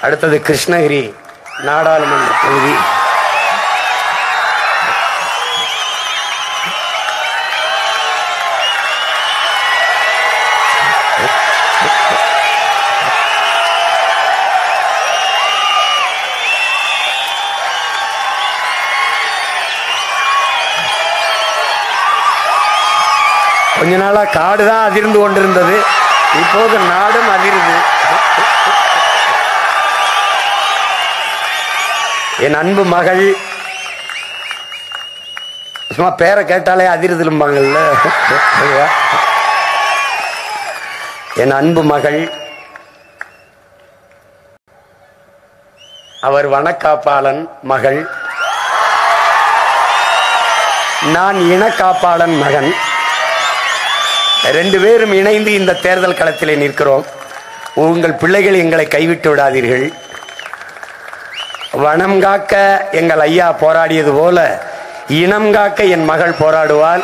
அடுத்தது கிருஷ்ணகிரி நாடாளுமன்ற தொகுதி. கொஞ்ச நாளா காடு தான் அதிர்ந்து கொண்டிருந்தது, இப்போது நாடும் அதிர்ந்து. என் அன்பு மகள், சும்மா பேரை கேட்டாலே அதிர்ந்தும்பாங்கல்ல, என் அன்பு மகள், அவர் வனக்காப்பாளன் மகள், நான் இனக்காப்பாளன் மகன். ரெண்டு பேரும் இணைந்து இந்த தேர்தல் களத்திலே நிற்கிறோம். உங்கள் பிள்ளைகள் எங்களை கைவிட்டு விடாதீர்கள். வனம் காக்க எங்கள் ஐயா போராடியது போல இனம் காக்க என் மகள் போராடுவாள்.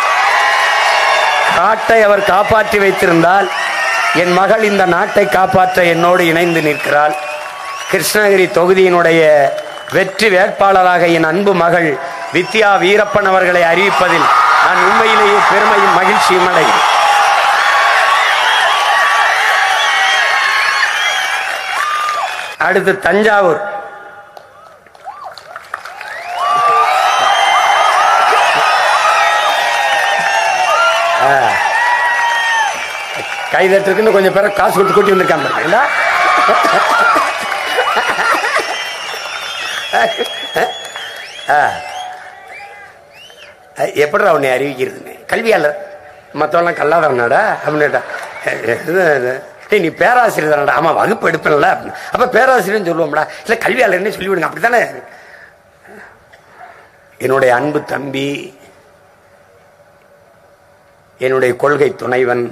காட்டை அவர் காப்பாற்றி வைத்திருந்தால் என் மகள் இந்த நாட்டை காப்பாற்ற என்னோடு இணைந்து நிற்கிறாள். கிருஷ்ணகிரி தொகுதியினுடைய வெற்றி வேட்பாளராக என் அன்பு மகள் வித்யா வீரப்பன் அவர்களை அறிவிப்பதில் நான் உண்மையிலேயே பெருமையும் மகிழ்ச்சியும் அடைகிறேன். அடுத்து தஞ்சாவூர். கைதட்டுக்குன்னு கொஞ்சம் பேரை காசு கொடுத்து கூட்டி வந்திருக்காங்க. எப்படா உன்னை அறிவிக்கிறதுன்னு கல்வியாளர், மற்றவெல்லாம் கல்லாதவனாடா அப்படின்டா. நீ பேராசிரியர் தானடா. ஆமா, வகுப்பு எடுப்பல. அப்ப பேராசிரியர் சொல்லுவோம்டா, இல்ல கல்வியாளர்னே சொல்லிவிடுங்க, அப்படித்தானே. என்னுடைய அன்பு தம்பி, என்னுடைய கொள்கை துணைவன்,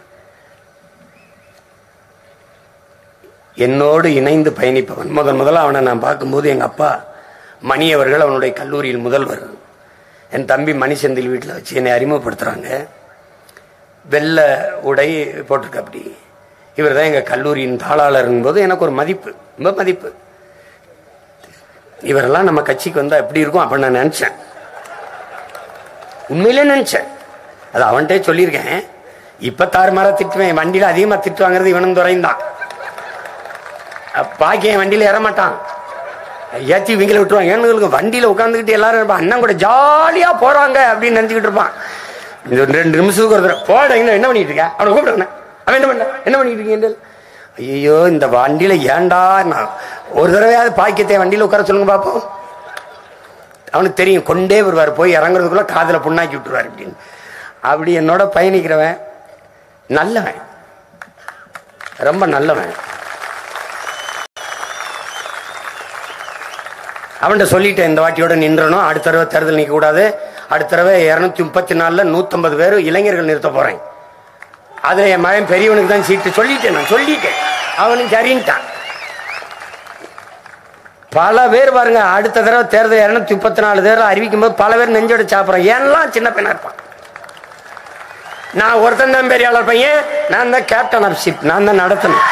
என்னோடு இணைந்து பயணிப்பவன். முதல்ல அவனை நான் பார்க்கும்போது எங்க அப்பா மணி அவர்கள் அவனுடைய கல்லூரியில் முதல்வர். என் தம்பி மணிசெந்தில் வீட்டில் வச்சு என்னை அறிமுகப்படுத்துறாங்க. வெள்ளை உடை போட்டிருக்க. அப்படி இவர் தான் எங்க கல்லூரியின் தாளாளர் போது எனக்கு ஒரு மதிப்பு, ரொம்ப மதிப்பு. இவரெல்லாம் நம்ம கட்சிக்கு வந்தா எப்படி இருக்கும் அப்ப நான் நினைச்சேன், உண்மையிலே நினைச்சேன். அது அவன்கிட்ட சொல்லியிருக்கேன். இப்ப தாறுமாறா திட்டுவேன். வண்டியில அதிகமா திட்டு வாங்குறது இவனும் துறைந்தான். பாக்கிய வண்டியில ஏற மாட்டான், ஏற்றி இவங்களை விட்டுருவாங்க. ஏன்னு வண்டியில உட்காந்துக்கிட்டு எல்லாரும் இருப்பான், அண்ணன் கூட ஜாலியா போறாங்க அப்படின்னு நினைச்சுக்கிட்டு இருப்பான். 2 நிமிஷத்துக்கு ஒரு தடவை போட என்ன பண்ணிட்டு இருக்க அவனை கூப்பிடுறேன். அவன் என்ன பண்ணிட்டு இருக்கீங்க? ஐயோ, இந்த வண்டியில ஏண்டா, நான் ஒரு தடவையாவது பாக்கியத்தை வண்டியில உட்கார சொல்லுங்க பாப்போம். அவனுக்கு தெரியும், கொண்டே வருவார், போய் இறங்குறதுக்குள்ள காதுல புண்ணாக்கி விட்டுருவார் அப்படின்னு. அப்படி என்னோட பயணிக்கிறவன் நல்லவன், ரொம்ப நல்லவன். அவன்கிட்ட சொல்லிட்டேன், இந்த வாட்டியோட நின்றணும், அடுத்த தடவை தேர்தல் நிற்க கூடாது, அடுத்த தடவை 234ல் 150 பேர் இளைஞர்கள் நிறுத்த போறேன், அதுல என் மகன் பெரியவனுக்கு தான் சீட்டு சொல்லிட்டேன். நான் சொல்லிட்டேன், அவனுக்கு சரின்ட்டான். பல பேர் பாருங்க, அடுத்த தடவை தேர்தல் 234 தேர்தல் அறிவிக்கும் போது பல பேர் நெஞ்சோட சாப்பிட்றேன். ஏன்லாம் சின்ன பையனா இருப்பான். நான் ஒருத்தன் தான் பெரியாளர் பையன், நான் தான் கேப்டன் ஆஃப் ஷிப், நான் தான் நடத்தணும்.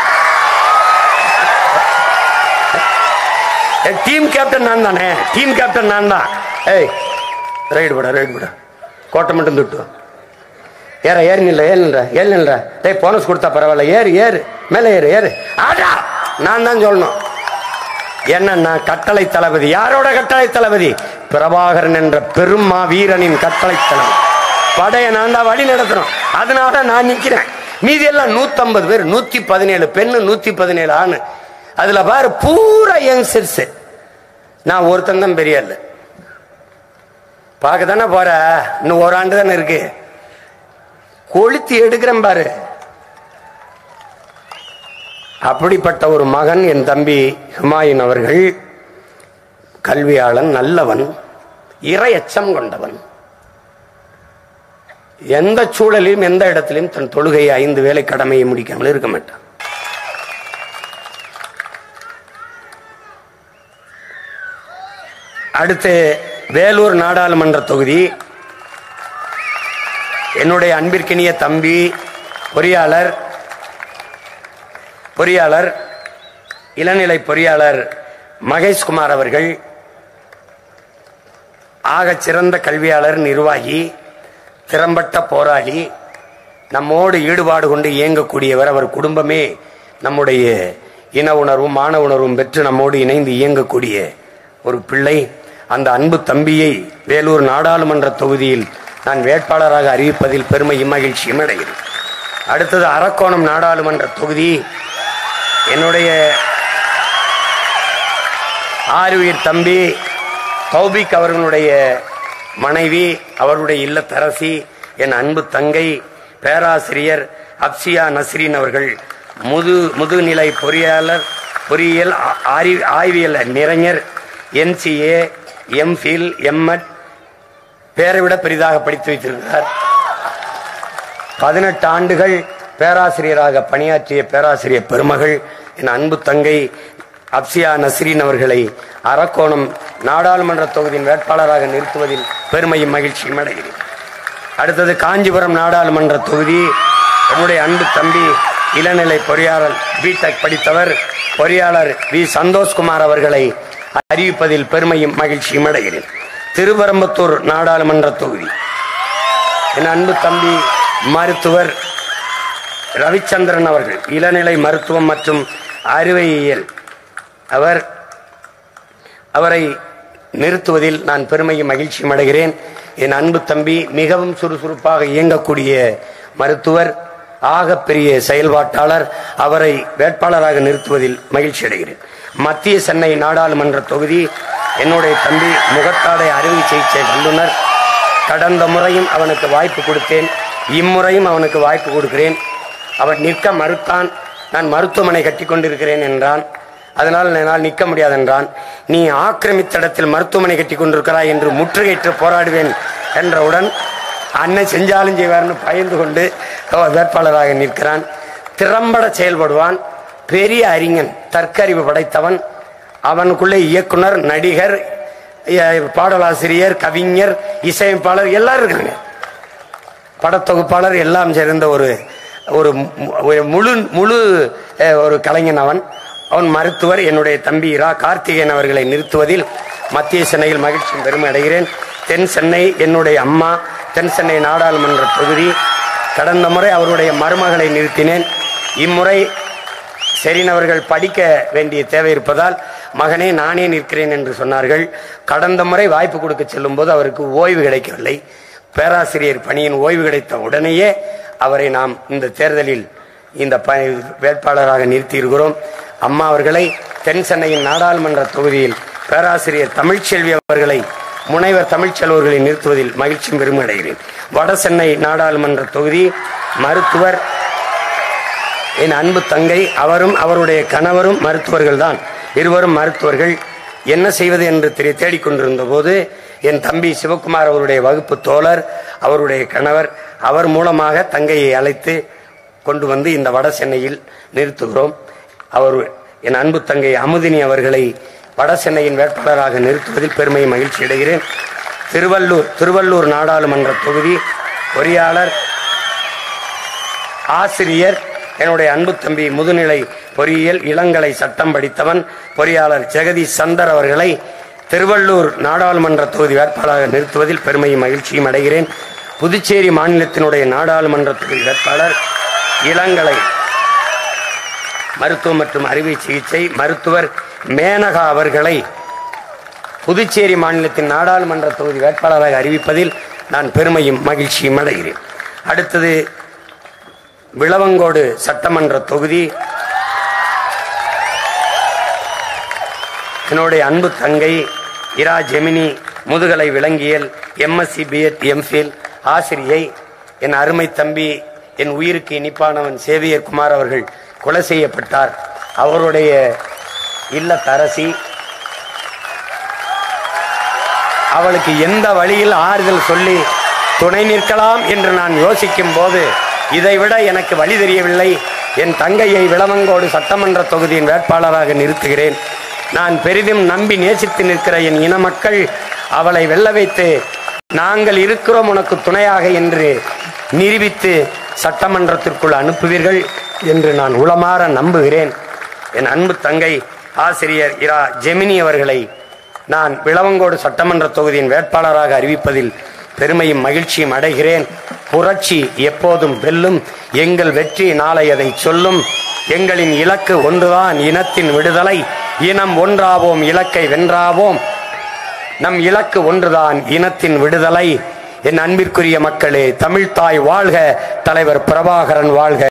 டீம் கேப்டன் நான் தானே, டீம் கேப்டன் நான் தான். ஏய், ரைடு போட கோட்டை மட்டும் தொட்டு ஏறில்ல. டேய், போனஸ் கொடுத்தா பரவாயில்ல, ஏறு மேலே ஏறு ஆடா, நான் தான் சொல்லணும். என்ன கட்டளை தளபதி. யாரோட கட்டளை தளபதி? பிரபாகரன் என்ற பெரும் வீரனின் கட்டளை தளபதி. படையை நான் தான் வழி நடத்துறோம், அதனால நான் நிக்கிறேன். மீதி எல்லாம் 150 பேர், 117 பெண்ணு, 117 ஆணு. அதுல பாரு பூரா யங்ஸ்டர்ஸ். நான் ஒருத்தன் தான் பெரிய ஆளு. பார்க்க தானே போற, இன்னும் ஒரு ஆண்டு தானே இருக்கு, கொளுத்தி எடுக்கிறேன் பாரு. அப்படிப்பட்ட ஒரு மகன் என் தம்பி ஹுமாயூன் அவர்கள். கல்வியாளன், நல்லவன், இறை அச்சம் கொண்டவன். எந்த சூழலிலும் எந்த இடத்திலும் தன் தொழுகையை 5 வேளை கடமையை முடிக்காமல் இருக்க மாட்டான். அடுத்து வேலூர் நாடாளுமன்ற தொகுதி. என்னுடைய அன்பிற்கினிய தம்பி பொறியாளர் இளநிலை பொறியாளர் மகேஷ்குமார் அவர்கள் ஆகச் சிறந்த கல்வியாளர், நிர்வாகி, திறம்பட்ட போராளி, நம்மோடு ஈடுபாடு கொண்டு இயங்கக்கூடியவர். அவர் குடும்பமே நம்முடைய இன உணர்வும் மான உணர்வும் பெற்று நம்மோடு இணைந்து இயங்கக்கூடிய ஒரு பிள்ளை. அந்த அன்பு தம்பியை வேலூர் நாடாளுமன்ற தொகுதியில் நான் வேட்பாளராக அறிவிப்பதில் பெருமையும் மகிழ்ச்சியும் அடைகிறேன். அடுத்தது அரக்கோணம் நாடாளுமன்ற தொகுதி. என்னுடைய ஆறுயிர் தம்பி தௌபிக் அவர்களுடைய மனைவி, அவருடைய இல்லத்தரசி, என் அன்பு தங்கை பேராசிரியர் அப்சியா நஸ்ரீன் அவர்கள் முதுநிலை பொறியியல் ஆய்வியல் நிறைஞர், NCA, MPhil, M.Ed பேரை விட பெரிதாக படித்து வைத்திருக்கிறார். 18 ஆண்டுகள் பேராசிரியராக பணியாற்றிய பேராசிரியர் பெருமகள் என் அன்பு தங்கை அப்சியா நஸ்ரீன் அவர்களை அரக்கோணம் நாடாளுமன்ற தொகுதியின் வேட்பாளராக நிறுத்துவதில் பெருமையும் மகிழ்ச்சியும் அடைகிறேன். அடுத்தது காஞ்சிபுரம் நாடாளுமன்ற தொகுதி. என்னுடைய அன்பு தம்பி இளநிலை பொறியாளர் பிடெக் படித்தவர் பொறியாளர் வி சந்தோஷ்குமார் அவர்களை அறிவிப்பதில் பெருமையும் மகிழ்ச்சியும் அடைகிறேன். திருவரம்பத்தூர் நாடாளுமன்ற தொகுதி. என் அன்பு தம்பி மருத்துவர் ரவிச்சந்திரன் அவர்கள் இளநிலை மருத்துவம் மற்றும் அறுவையியல், அவரை நிறுத்துவதில் நான் பெருமையும் மகிழ்ச்சியும் அடைகிறேன். என் அன்பு தம்பி மிகவும் சுறுசுறுப்பாக இயங்கக்கூடிய மருத்துவர், ஆகப்பெரிய செயல்பாட்டாளர், அவரை வேட்பாளராக நிறுத்துவதில் மகிழ்ச்சி அடைகிறேன். மத்திய சென்னை நாடாளுமன்ற தொகுதி. என்னுடைய தம்பி முகத்தாடை அறுவை சிகிச்சை வல்லுநர். கடந்த முறையும் அவனுக்கு வாய்ப்பு கொடுத்தேன், இம்முறையும் அவனுக்கு வாய்ப்பு கொடுக்கிறேன். அவன் நிற்க மறுத்தான். நான் மருத்துவமனை கட்டி கொண்டிருக்கிறேன் என்றான். அதனால் என்னால் நிற்க முடியாது என்றான். நீ ஆக்கிரமித்த இடத்தில் மருத்துவமனை கட்டி கொண்டிருக்கிறாய் என்று முற்றுகையிட்டு போராடுவேன் என்றவுடன் அண்ணன் செஞ்சாலும் செய்வார்னு பயந்து கொண்டு வேட்பாளராக நிற்கிறான். திறம்பட செயல்படுவான். பெரிய அறிஞன், தற்கறிவு படைத்தவன். அவனுக்குள்ளே இயக்குனர், நடிகர், பாடலாசிரியர், கவிஞர், இசையமைப்பாளர் எல்லாரும் இருக்காங்க. படத்தொகுப்பாளர் எல்லாம் சேர்ந்த ஒரு முழு முழு ஒரு கலைஞன் அவன். அவன் மருத்துவர். என்னுடைய தம்பி இரா கார்த்திகேயன் அவர்களை நிறுத்துவதில் மத்திய சென்னையில் மகிழ்ச்சியும் பெருமை அடைகிறேன். தென் சென்னை என்னுடைய அம்மா, தென் சென்னை நாடாளுமன்ற தொகுதி. கடந்த முறை அவருடைய மருமகளை நிறுத்தினேன். இம்முறை செரினவர்கள் படிக்க வேண்டிய தேவை இருப்பதால் மகனே நானே நிற்கிறேன் என்று சொன்னார்கள். கடந்த முறை வாய்ப்பு கொடுக்க செல்லும் போது அவருக்கு ஓய்வு கிடைக்கவில்லை. பேராசிரியர் பணியின் ஓய்வு கிடைத்த உடனேயே அவரை நாம் இந்த தேர்தலில் இந்த வேட்பாளராக நிறுத்தியிருக்கிறோம். அம்மா அவர்களை தென் சென்னையின் நாடாளுமன்ற தொகுதியில் பேராசிரியர் தமிழ்ச்செல்வி அவர்களை, முனைவர் தமிழ்ச்செல்வர்களை நிறுத்துவதில் மகிழ்ச்சியும் பெருமை அடைகிறேன். வட சென்னை நாடாளுமன்ற தொகுதி. மருத்துவர் என் அன்பு தங்கை, அவரும் அவருடைய கணவரும் மருத்துவர்கள் தான். இருவரும் மருத்துவர்கள். என்ன செய்வது என்று தேடிக்கொண்டிருந்த போது என் தம்பி சிவகுமார் அவருடைய வகுப்பு தோழர், அவருடைய கணவர், அவர் மூலமாக தங்கையை அழைத்து கொண்டு வந்து இந்த வட சென்னையில் நிறுத்துகிறோம். அவர் என் அன்பு தங்கை அமுதினி அவர்களை வட சென்னையின் வேட்பாளராக நிறுத்துவதில் பெருமை மகிழ்ச்சி அடைகிறேன். திருவள்ளூர் நாடாளுமன்ற தொகுதி. பொறியாளர், ஆசிரியர், என்னுடைய அன்பு தம்பி முதுநிலை பொறியியல் இளங்கலை சட்டம் படித்தவன் பொறியாளர் ஜெகதீஷ் சந்தர் அவர்களை திருவள்ளூர் நாடாளுமன்ற தொகுதி வேட்பாளராக நிறுத்துவதில் பெருமையும் மகிழ்ச்சியும் அடைகிறேன். புதுச்சேரி மாநிலத்தினுடைய நாடாளுமன்ற தொகுதி வேட்பாளர் இளங்கலை மருத்துவம் மற்றும் அறுவை சிகிச்சை மருத்துவர் மேனகா அவர்களை புதுச்சேரி மாநிலத்தின் நாடாளுமன்ற தொகுதி வேட்பாளராக அறிவிப்பதில் நான் பெருமையும் மகிழ்ச்சியும் அடைகிறேன். அடுத்தது விளவங்கோடு சட்டமன்ற தொகுதி. என்னுடைய அன்பு தங்கை இரா ஜெமினி, முதுகலை விலங்கியல், MSc B.Ed MPhil ஆசிரியை. என் அருமை தம்பி, என் உயிருக்கு இனிப்பானவன் சேவியர் குமார் அவர்கள் கொலை செய்யப்பட்டார். அவருடைய இல்லத்தரசி. அவளுக்கு எந்த வழியில் ஆறுதல் சொல்லி துணை நிற்கலாம் என்று நான் யோசிக்கும் போது இதைவிட எனக்கு வழி தெரியவில்லை. என் தங்கையை விளவங்கோடு சட்டமன்ற தொகுதியின் வேட்பாளராக நிறுத்துகிறேன். நான் பெரிதும் நம்பி நேசித்து நிற்கிற என் இன மக்கள் அவளை வெல்ல வைத்து நாங்கள் இருக்கிறோம் உனக்கு துணையாக என்று நிரூபித்து சட்டமன்றத்திற்குள் அனுப்புவீர்கள் என்று நான் உளமாற நம்புகிறேன். என் அன்பு தங்கை ஆசிரியர் இரா ஜெமினி அவர்களை நான் விளவங்கோடு சட்டமன்ற தொகுதியின் வேட்பாளராக அறிவிப்பதில் பெருமையும் மகிழ்ச்சியும் அடைகிறேன். புரட்சி எப்போதும் வெல்லும். எங்கள் வெற்றி நாளை அதை சொல்லும். எங்களின் இலக்கு ஒன்றுதான், இனத்தின் விடுதலை. இனம் ஒன்றாவோம், இலக்கை வென்றாவோம். நம் இலக்கு ஒன்றுதான், இனத்தின் விடுதலை. என் அன்பிற்குரிய மக்களே, தமிழ்தாய் வாழ்க, தலைவர் பிரபாகரன் வாழ்க.